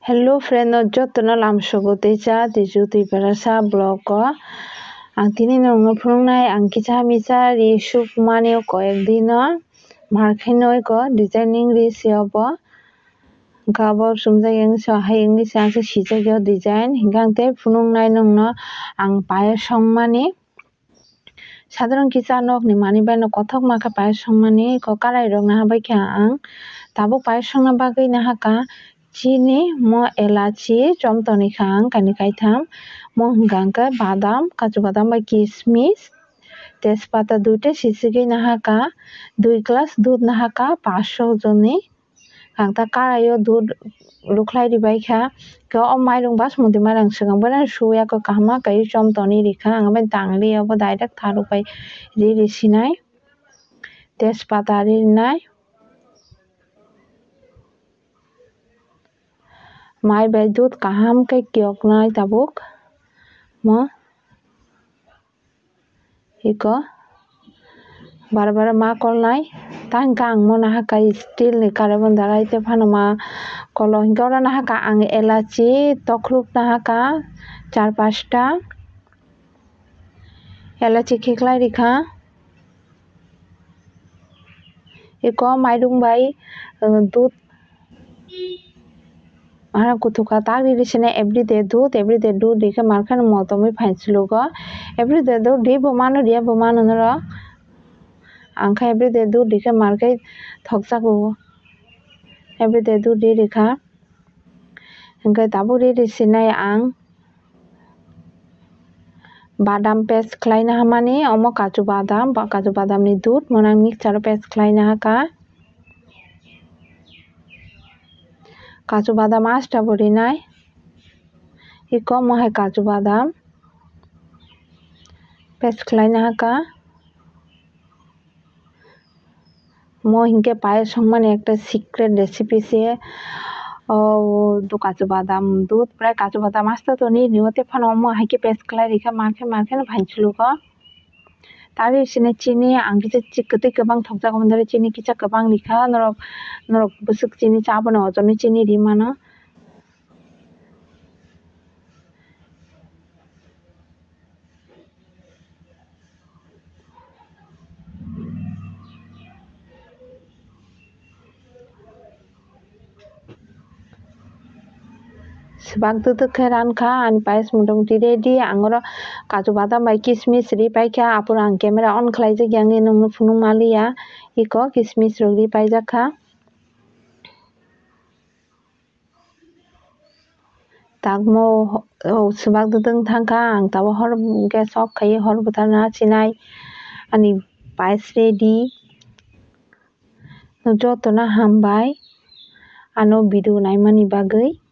Hello friend jotno lamsogo teisa tisu tiparasa blog ang tini nong phungnai ang kisa misa ri sukmani ko ekdino markhenoi ko designing ri siabo gabo sumjai ang so hayang ni sang sijagyo design hingangte phungnai nongno ang paye songmani সাধারণ কিছু nok ni mani bai no kothok maka paye songmani ko karai rok na habai kha ang tabo paye songna bagui na haka chini mo elachi chomtoni khang kani kaitham mo hingangka badam kaju badam bai kismis tejpata duite sisigi na haka 2 glass dud na haka 500 joni kangta karayo dud luklai ribai kha ko o mairung basmati mairang sigang bana suya ko kahma kai chomtoni rikha ang bai tangli abo direct tharu bai ri sinai tejpata rinai mai bai dud kaham kai kyoknai tabuk mo iko bar ma kolnai tang kang mo na haka steel ni carbon darai te phanama kolo hingora na haka ang elachi tokruk na haka 4-5 ta elachi khiklai rikha iko mairung bai dud Mara kutuka tagri risine everyday dud dike markan motomi phainchlugo everyday dud di bomano dia bomano noro angka everyday dud dike markai thokjago everyday dud di rikha hingkai tabuk ri sinai ang badam paste khlaina hamani omo kaju badam ni dud monang mixture paste khlaina haka kaju badam 8 ta borinai iko mohai kaju badam paste khlaina haka mo hingke paye songmani ekta secret recipe se kaju badam dud prai kaju badam 8 ta toni niwote phano mo haike paste khlai rikha markhe phainchlugo tari sine chini ang kisa chikotui kwbang thokjago mandari chini kisa kwbang rikha norok busuk chini chaboni ojoni chini rimano Sebak tutuk khe rankha ani payas motamoti ready angoro kaju badam bai kismis ri paikha apur ang camera on khlaijak yangi nongno phunuk malia iko kismis rok ri paijakha tagmo sebak tutuk thangkha ang tabo hor gas off khai hor bwtharna chinai ani payas ready jotona hambai ano video naimani bagui